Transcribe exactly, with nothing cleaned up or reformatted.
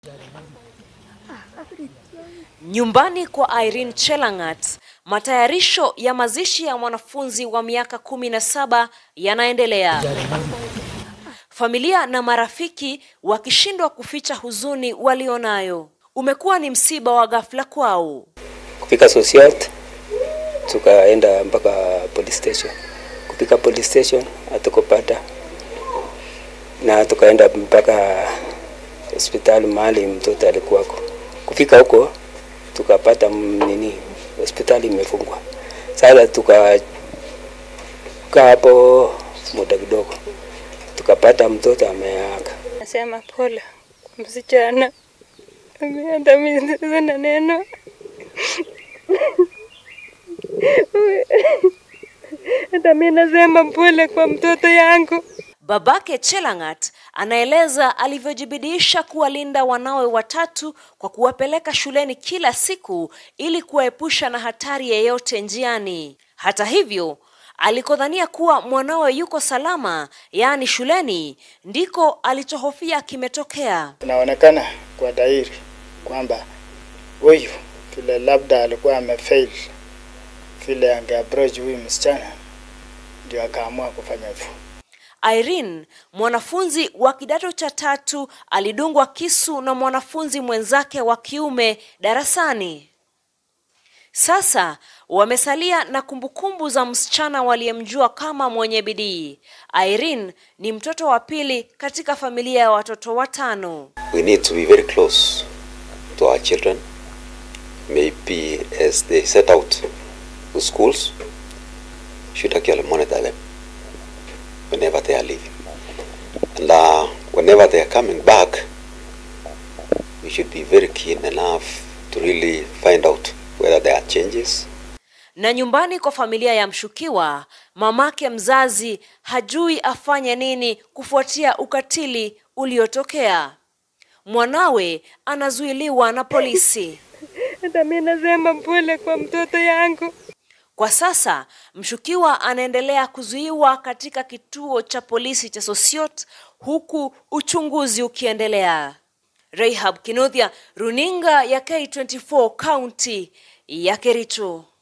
Nyumbani kwa Irene Chelangat, matayarisho ya mazishi ya mwanafunzi wa miaka kumi na saba yanaendelea. Familia na marafiki wakishindwa kuficha huzuni walionayo. Umekuwa ni msiba wa ghafla kwao. Kufika society, tukaenda mpaka police station. Kufika police station, hatukupata. Na tukaenda mpaka hospitali mahali mtoto alikuwa. Kufika huko, tukapata nini, hospitali imefungwa. Sasa tuka kaa hapo muda kidogo, tukapata mtoto ameaga. Nasema pole msichana, ameenda mimi na neno. Hata mimi nasema pole kwa mtoto yangu. Babake Chelangat anaeleza alivyojibidisha kuwalinda wanawe watatu kwa kuwapeleka shuleni kila siku ili kuwaepusha na hatari yeyote njiani. Hata hivyo, alikodhania kuwa mwanawe yuko salama, yaani shuleni, ndiko alichohofia kimetokea. Inaonekana kwa dhahiri kwamba huyu vile labda alikuwa amefail, vile angeapproach huyu msichana, ndio akaamua kufanya hivyo. Irene, mwanafunzi wa kidato cha tatu, alidungwa kisu na mwanafunzi mwenzake wa kiume darasani. Sasa wamesalia na kumbukumbu za msichana waliyemjua kama mwenye bidii. Irene ni mtoto wa pili katika familia ya watoto watano. We need to be very close to our children. Maybe as they set out to schools, should actually monitor them whenever they are leaving. And uh, whenever they are coming back, we should be very keen enough to really find out whether there are changes. Na nyumbani kwa familia ya mshukiwa, mamake mzazi hajui afanye nini kufuatia ukatili uliotokea. Mwanawe anazuiliwa na polisi. Hata mimi nasema pole kwa mtoto yangu. Kwa sasa, mshukiwa anaendelea kuzuiwa katika kituo cha polisi cha Sosiot, huku uchunguzi ukiendelea. Rehab Kinothia, runinga ya K twenty four County ya Kericho.